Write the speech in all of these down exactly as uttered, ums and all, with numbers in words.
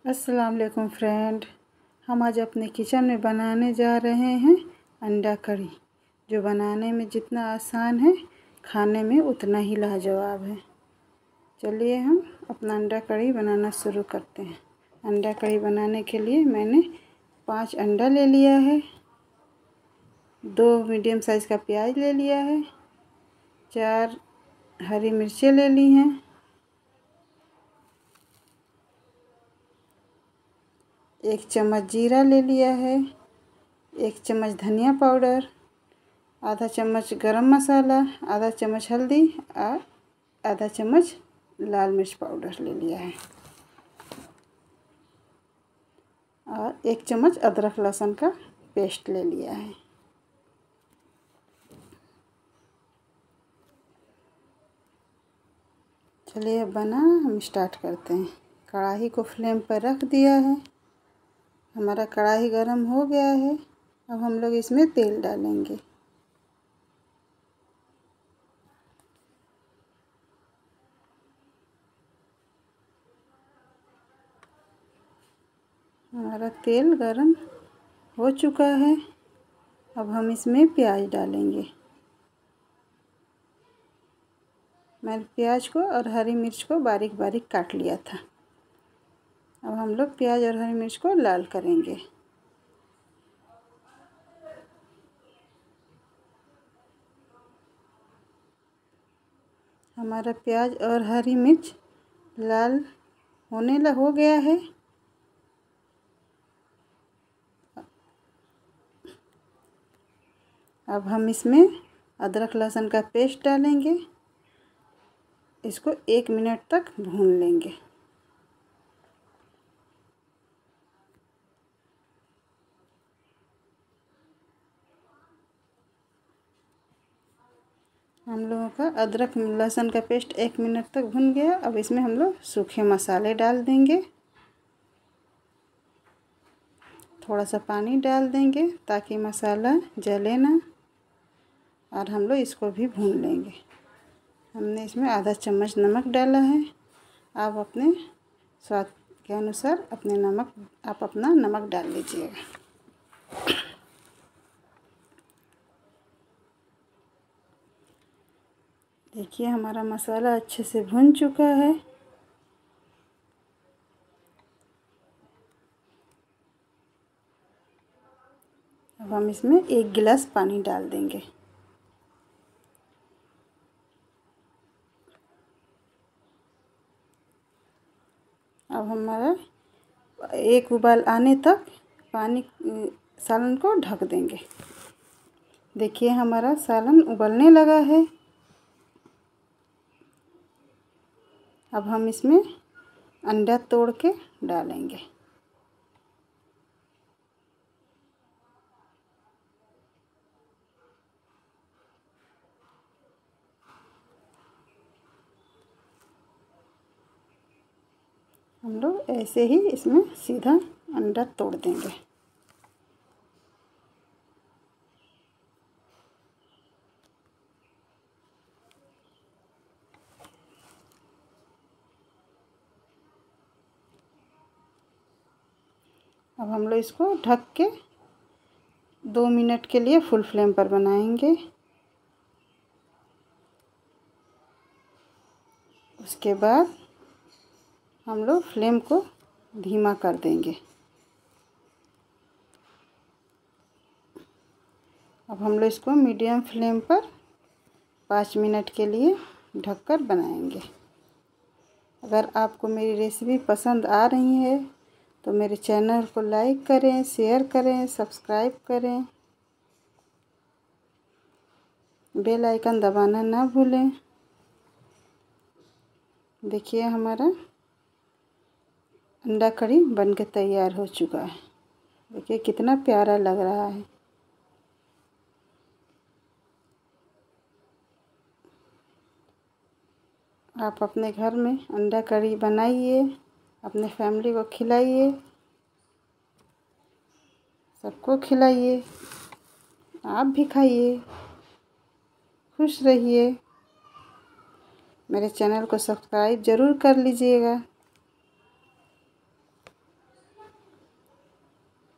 अस्सलाम वालेकुम फ्रेंड। हम आज अपने किचन में बनाने जा रहे हैं अंडा करी, जो बनाने में जितना आसान है खाने में उतना ही लाजवाब है। चलिए हम अपना अंडा करी बनाना शुरू करते हैं। अंडा करी बनाने के लिए मैंने पाँच अंडा ले लिया है, दो मीडियम साइज़ का प्याज ले लिया है, चार हरी मिर्चें ले ली हैं, एक चम्मच जीरा ले लिया है, एक चम्मच धनिया पाउडर, आधा चम्मच गरम मसाला, आधा चम्मच हल्दी और आधा चम्मच लाल मिर्च पाउडर ले लिया है और एक चम्मच अदरक लहसुन का पेस्ट ले लिया है। चलिए अब बना हम स्टार्ट करते हैं। कढ़ाई को फ्लेम पर रख दिया है, हमारा कढ़ाई गरम हो गया है। अब हम लोग इसमें तेल डालेंगे। हमारा तेल गरम हो चुका है। अब हम इसमें प्याज डालेंगे। मैंने प्याज को और हरी मिर्च को बारीक बारीक काट लिया था। अब हम लोग प्याज और हरी मिर्च को लाल करेंगे। हमारा प्याज और हरी मिर्च लाल होने लग हो गया है। अब हम इसमें अदरक लहसुन का पेस्ट डालेंगे। इसको एक मिनट तक भून लेंगे। हम लोगों का अदरक लहसुन का पेस्ट एक मिनट तक भुन गया। अब इसमें हम लोग सूखे मसाले डाल देंगे। थोड़ा सा पानी डाल देंगे ताकि मसाला जले ना, और हम लोग इसको भी भून लेंगे। हमने इसमें आधा चम्मच नमक डाला है। आप अपने स्वाद के अनुसार अपने नमक आप अपना नमक डाल लीजिएगा। देखिए हमारा मसाला अच्छे से भुन चुका है। अब हम इसमें एक गिलास पानी डाल देंगे। अब हमारा एक उबाल आने तक पानी सालन को ढक देंगे। देखिए हमारा सालन उबलने लगा है। अब हम इसमें अंडा तोड़ के डालेंगे। हम लोग ऐसे ही इसमें सीधा अंडा तोड़ देंगे। अब हम लोग इसको ढक के दो मिनट के लिए फुल फ्लेम पर बनाएंगे। उसके बाद हम लोग फ्लेम को धीमा कर देंगे। अब हम लोग इसको मीडियम फ्लेम पर पाँच मिनट के लिए ढककर बनाएंगे। अगर आपको मेरी रेसिपी पसंद आ रही है तो मेरे चैनल को लाइक करें, शेयर करें, सब्सक्राइब करें, बेल आइकन दबाना ना भूलें। देखिए हमारा अंडा करी बनके तैयार हो चुका है। देखिए कितना प्यारा लग रहा है। आप अपने घर में अंडा करी बनाइए, अपने फैमिली को खिलाइए, सबको खिलाइए, आप भी खाइए, खुश रहिए। मेरे चैनल को सब्सक्राइब ज़रूर कर लीजिएगा।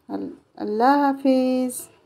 अल्लाह हाफिज़।